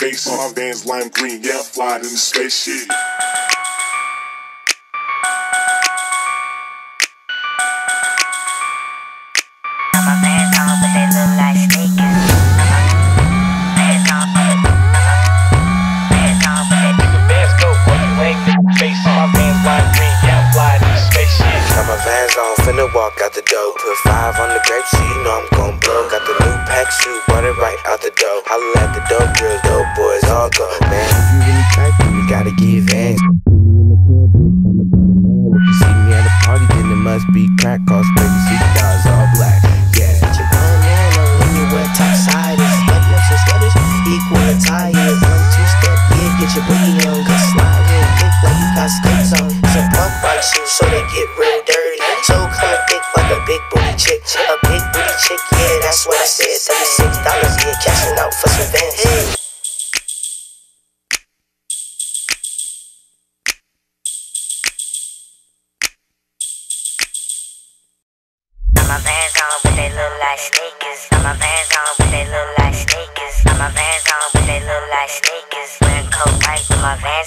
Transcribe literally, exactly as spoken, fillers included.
face on my Vans lime green, yeah, I'm flying in the spaceship. My Vans on, but they look like sneakers. Vans on, Vans on, but they the Vans go, boy, you ain't got the face on my Vans lime green, yeah, I'm flying in the spaceship. Got my Vans on, finna walk out the door. Put five on the grape, so you know I'm gon' blow. Got the new pack shoe, bought it right out the door. Holla at the dope girls, dope boys, all go. Man, if you really trifling, you gotta get Vans. If you see me at a party, then it must be crack. Cost thirty-six dollars, all black. Yeah. What you gon' know when you wear topsiders? Sweatpants and sweaters equal attire. One, two step, yeah, get your booty on. Good slide real quick like you got skates on. It's a pump rock shoe, so they get real dirty. So come thick like a big booty chick. A big booty chick, yeah, that's what I said. thirty-six dollars, yeah, cashing out for some Vans. Hey. my Vans on, but they look like sneakers. Got my Vans on, but they look like sneakers. Got my Vans on, but they look like sneakers. Wearing coat white with my Vans.